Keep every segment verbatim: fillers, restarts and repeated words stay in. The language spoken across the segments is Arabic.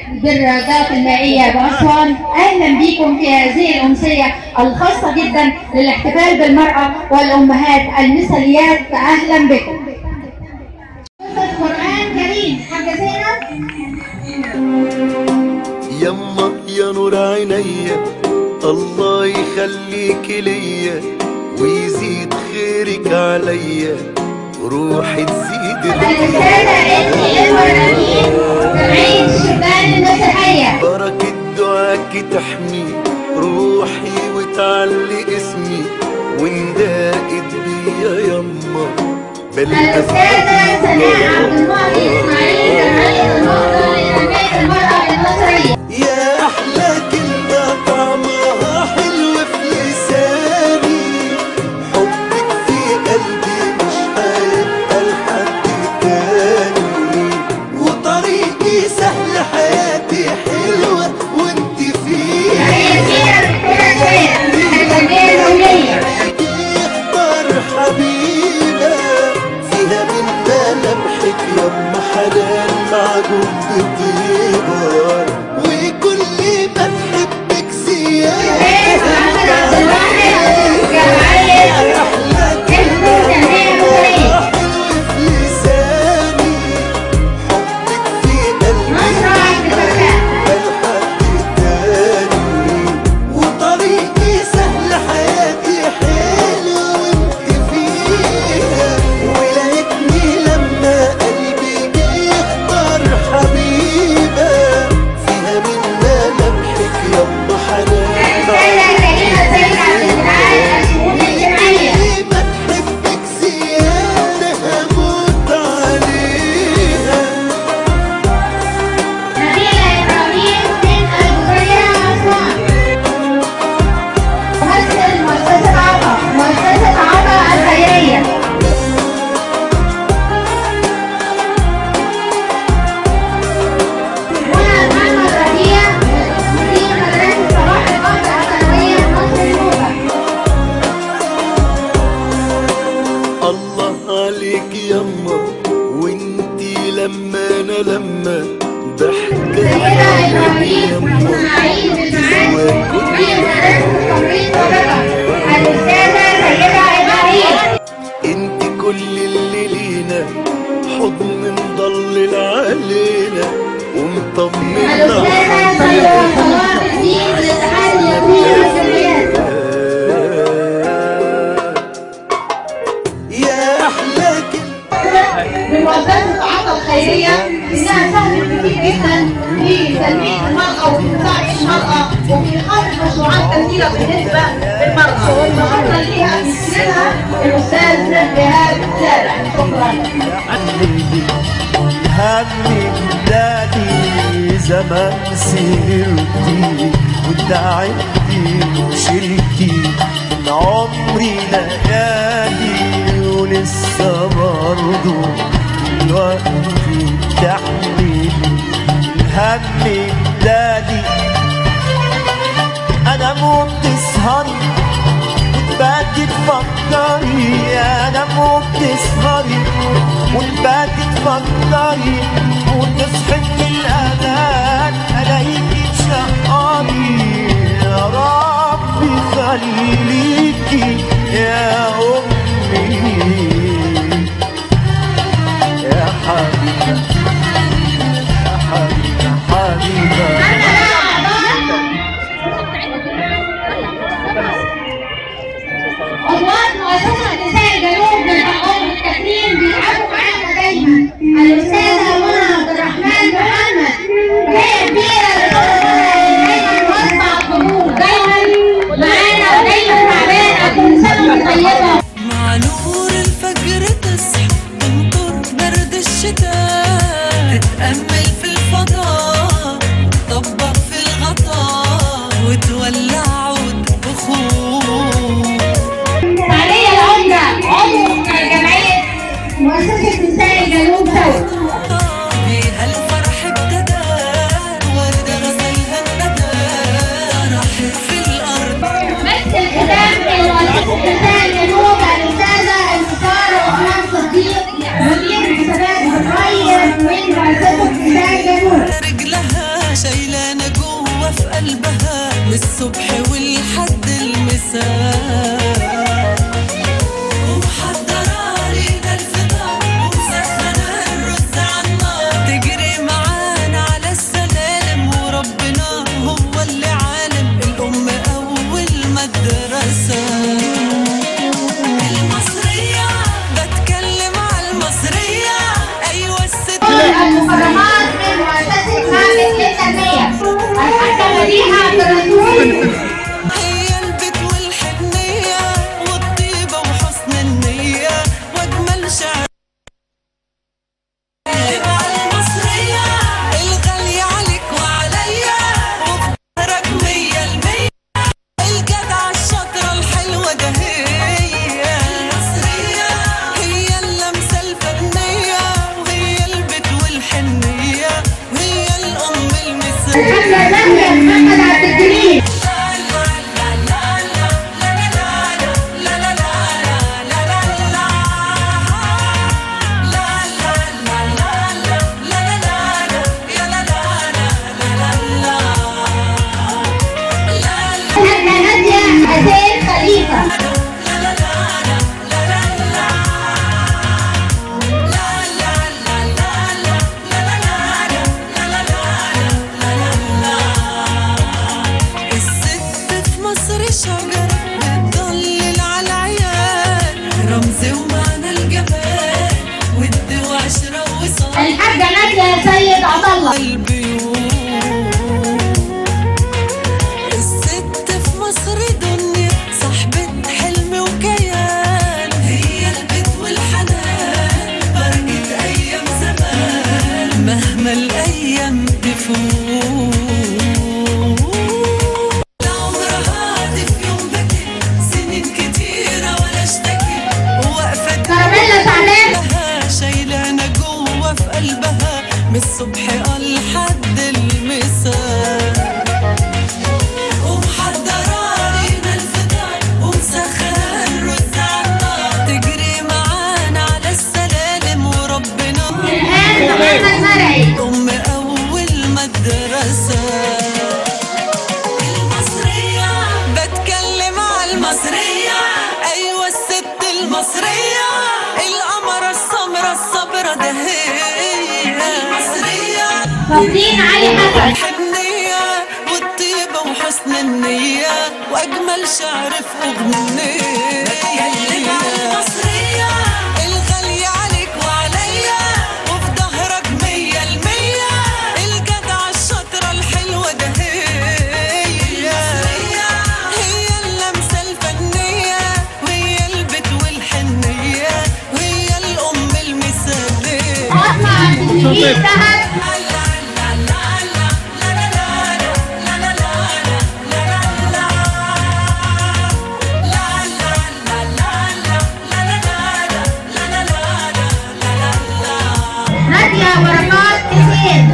بالرياضات المائية بأسوان. أهلا بكم في هذه الأمسية الخاصة جدا للاحتفال بالمرأة والأمهات المثاليات، فأهلا بكم. قرآن كريم حاجة زينب. يما يا نور عينيا الله يخليك ليا ويزيد خيرك عليا وروحي تزيد الأستاذة إنتي الورقين جمعية الشبان المسيحية. بركة دعاك تحمي روحي وتعلي اسمي ونداقت بيا يما. الأستاذة سناء عبد المعطي إسماعيل جمعية النهضة لتنمية المرأة المصرية. يا أحلى كلمة طعمها حلو في لساني، حبك في قلبي مش هيبقى لحد تاني، وطريقي سهل حياتي حلوة وانت فيه. هي فيها التربية التربية الدولية. اختار حبيبة فيها من ملامحك يما حنان معجون بطيبة وكل ما تحبك زيادة. محمد عبد الواحد جمعية اسمه تنمية مصرية. حلو في لساني حبك في قلبي مصر عبد الفتاح. لحد تاني، وطريقي سهل حياتي حلو وانت فيها، ولقيتني لما قلبي جه يختار حبيبة فيها من ملامحك يما حنان الأستاذة كريمة سيد عبد العال الشؤون الجمعية. ما تحبك زيادة هموت عليها. نبيلة إبراهيم من الجزيرة أسوان. ممثل مؤسسة عطا مؤسسة عطا الخيرية. منى محمد ربيع مدير مدرسة صلاح القدر الثانوية مصر الأولى. الله عليك يما وانتي لما انا لما ضحكة سيدة إبراهيم إسماعيل بالمعاد مدير مدرسة تمريض وبكر. الأستاذة سيدة إبراهيم. انتي كل اللي لينا حضن مضلل علينا ومطمنا الأستاذة سيدة صلاح الدين للاتحاد اليومي للمسؤوليات. يا احلى كلمة بمؤسسة عطا الخيرية إنها ساهمت كثير جدا في تنمية المرأة وفي مساعدة المرأة وفي خلق مشروعات كثيرة بالنسبة للمرأة. شكرا لها من خلالها الأستاذ جهاد سارع. شكرا. همي بلادي زمان سهرتي وتعبتي وشلتي من عمري ليالي ولسه برضو دلوقتي بتحملي همي بلادي. أنا موت تسهري وتباتي تفكري، أنا موت تسهري وتباتي تفكري وتصحي من الأذان ألاقيكي تشقري. يا ربي خليكي يا أمي يا حبيبة يا حبيبة حبيبة. عضوات مؤسسة نساء الجنوب من حقهم التكريم بيلعبوا معانا دايما. الأستاذة منى عبد الرحمن محمد قلبها من الصبح والحد المساء. ومحضرة لينا الفطار ومسخنة الرز عالنار، تجري معانا على السلالم وربنا هو اللي عالم. الأم أول مدرسة المصرية، بتكلم على المصرية. أيوة الست المكرمات من مؤسسة معهد للتنمية الحاجة مديحة عبد الرسول. هي البيت والحنية والطيبة وحسن النية وأجمل شعر. تبقى المصرية الغالية عليك وعليا وبظهرك مية المية. الجدعة الشاطرة الحلوة ده هي المصرية، هي اللمسة الفنية وهي البيت والحنية وهي الأم المثالية. الحاجة زاهية محمد عبد الجليل. الحاجة نادية حسين خليفة. الست في مصر شجرة بتضلل على العيال، رمز ومعنى الجمال ود وعشرة وصال. الحاجة نادية سيد عطلة. البيوت الست في مصر دنيا صاحبة حلم وكيان، هي البيت والحنان بركة أيام زمان مهما الأيام تفوت. لا عمرها في يوم بكت سنين كتيرة ولا اشتكت، وواقفة كراميلا سعدان. شايلانا جوه في قلبها من الصبح لحد المساء. ومحضرة لينا الفطار ومسخنة الرز عالنار، تجري معانا على السلالم وربنا الآن محمد مرعي. أم أول مدرسة المصرية، بتكلم على المصرية. أيوة الست المصرية القمرة السمرة الصبرة ده هي المصرية. فاطين علي حسن. الحنية والطيبة وحسن النية وأجمل شعر في أغنية. بتكلم على المصرية الغالية عليك وعليا وفي ظهرك مية المية. الجدعة الشاطرة الحلوة ده هي المصرية، هي اللمسة الفنية وهي البيت والحنية وهي الأم المثالية. فاطمة عبد الجليل ذهب. نادية بركات حسين.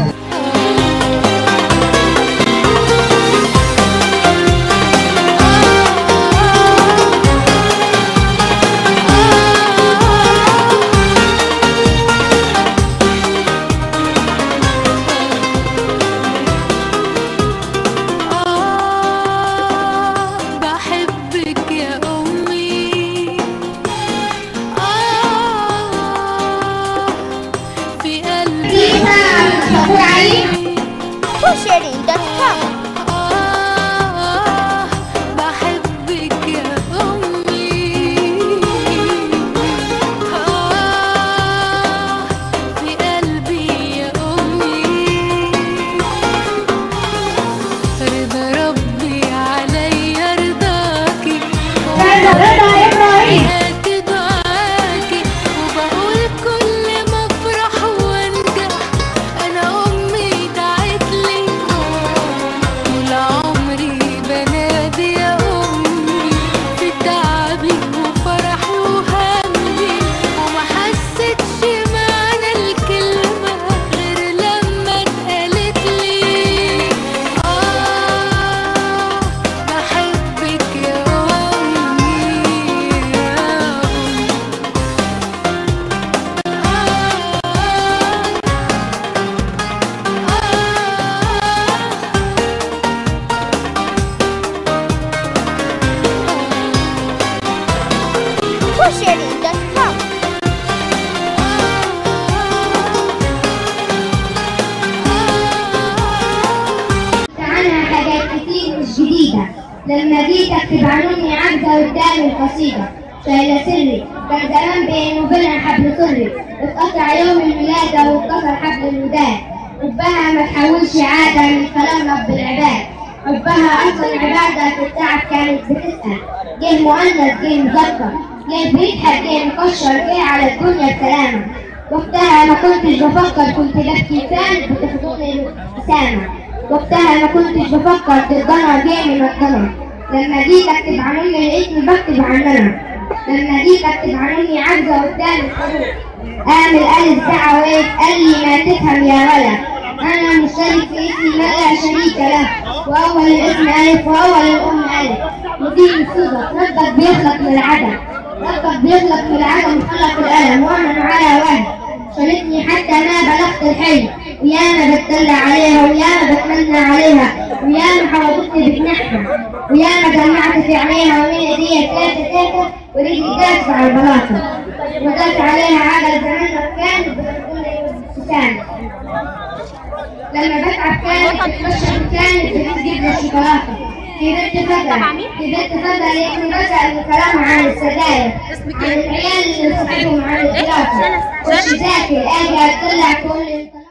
لما جيت اكتب عن امي عجزه قدامي القصيده شايله سري كان زمان بيني وبينها حبل سري اتقطع يوم الولاده واتكسر حبل الوداد حبها ما تحولش عاده من كلام رب العباد حبها اصلا عباده في التعب كانت بتسال جه مؤنث جه مذكر جه بيضحك جه مكشر جه على الدنيا بسلامه وقتها ما كنتش بفكر كنت ببكي كانت بتخطفني الابتسامه وقتها ما كنتش بفكر تتضرر جه من الضرر لما جيت اكتب عن امي لقيتني بكتب عننا لما جيت اكتب عن امي عجزه قدام الحروف اعمل الف ساعه وقف قال لي ما تفهم يا ولد انا مشترك في اسمي ما لا شريك له واول الاسم الف واول الام الف ودي الصدف ربك بيخلق من العدم ربك بيخلق من العدم خلق القلم وانا على وهم شالتني حتى ما بلغت الحلم وياما بتدلع عليها وياما بتمنى عليها وياما حوضتني بجناحها وياما جمعت في عينيها ومن ايديها تلاته تلاته ورجلي داس على البلاطه وداس عليها عجل زمانها كانت بتقولي ابتسامه لما بتعب كانت بتمشى كانت بتجيب لي الشوكولاته كبرت فجأة كبرت فجأة لقيتني بسأل كلامها عن السجاير عن العيال اللي صاحبهم عن الدراسة وش ذاكر اجي اطلع كل